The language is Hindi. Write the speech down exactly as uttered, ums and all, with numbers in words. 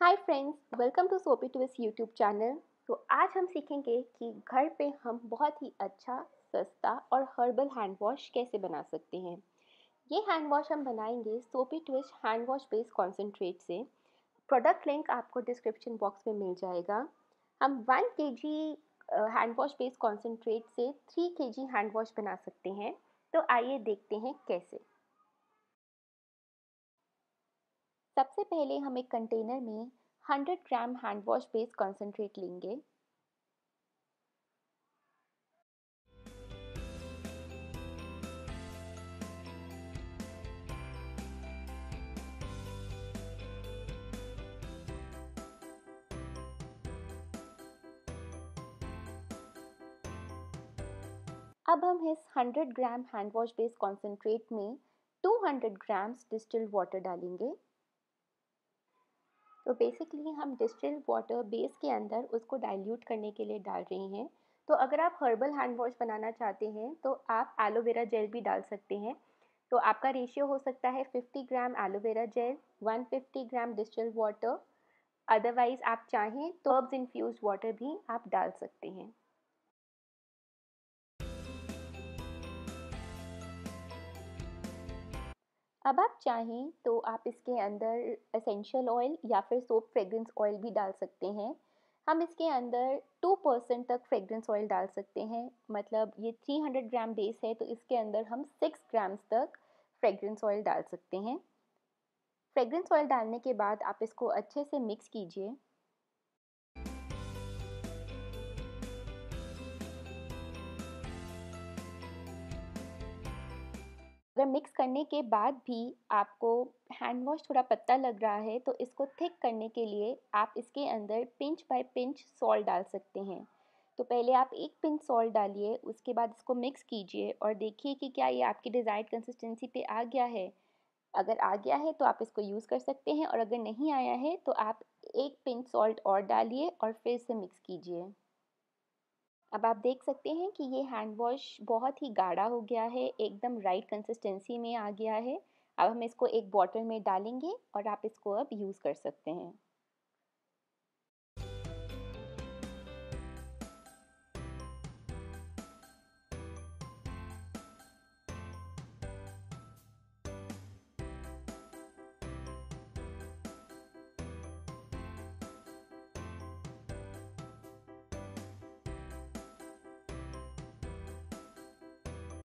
Hi friends, welcome to soapy twist YouTube channel. तो आज हम सीखेंगे कि घर पे हम बहुत ही अच्छा, सस्ता और हर्बल हैंड वॉश कैसे बना सकते हैं। ये हैंड वॉश हम बनाएंगे soapy twist hand wash base concentrate से। प्रोडक्ट लिंक आपको डिस्क्रिप्शन बॉक्स में मिल जाएगा। हम one K G hand wash base concentrate से three K G hand wash बना सकते हैं। तो आइए देखते हैं कैसे। सबसे पहले हम एक कंटेनर में hundred gram hand wash base concentrate लेंगे। अब हम इस hundred gram hand wash base concentrate में two hundred grams distilled water डालेंगे। तो बेसिकली हम डिस्टिल्ड वाटर बेस के अंदर उसको डाइल्यूट करने के लिए डाल रहे हैं। तो अगर आप हर्बल हैंड वॉश बनाना चाहते हैं तो आप एलोवेरा जेल भी डाल सकते हैं। तो आपका रेशियो हो सकता है fifty gram aloe vera gel, one fifty gram distilled water. Otherwise आप चाहें तो हर्ब्स इन्फ्यूज्ड वाटर भी आप डाल सकते हैं। अब आप चाहें तो आप इसके अंदर एसेंशियल ऑयल या फिर सोप फ्रेग्रेंस ऑयल भी डाल सकते हैं। हम इसके अंदर टू परसेंट तक फ्रेग्रेंस ऑयल डाल सकते हैं। मतलब ये थ्री हंड्रेड ग्राम बेस है तो इसके अंदर हम सिक्स ग्राम्स तक फ्रेग्रेंस ऑयल डाल सकते हैं। फ्रेग्रेंस ऑयल डालने के बाद आप इसको अच्छे से मिक्स कीजिए। अगर मिक्स करने के बाद भी आपको हैंड वॉश थोड़ा पतला लग रहा है तो इसको थिक करने के लिए आप इसके अंदर पिंच बाय पिंच सॉल्ट डाल सकते हैं। तो पहले आप एक पिंच सॉल्ट डालिए, उसके बाद इसको मिक्स कीजिए और देखिए कि क्या ये आपकी डिज़ायर्ड कंसिस्टेंसी पे आ गया है। अगर आ गया है तो आप इसको यूज़ कर सकते हैं और अगर नहीं आया है तो आप एक पिंच सॉल्ट और डालिए और फिर से मिक्स कीजिए। अब आप देख सकते हैं कि ये हैंड वॉश बहुत ही गाढ़ा हो गया है, एकदम राइट कंसिस्टेंसी में आ गया है। अब हम इसको एक बॉटल में डालेंगे और आप इसको अब यूज़ कर सकते हैं।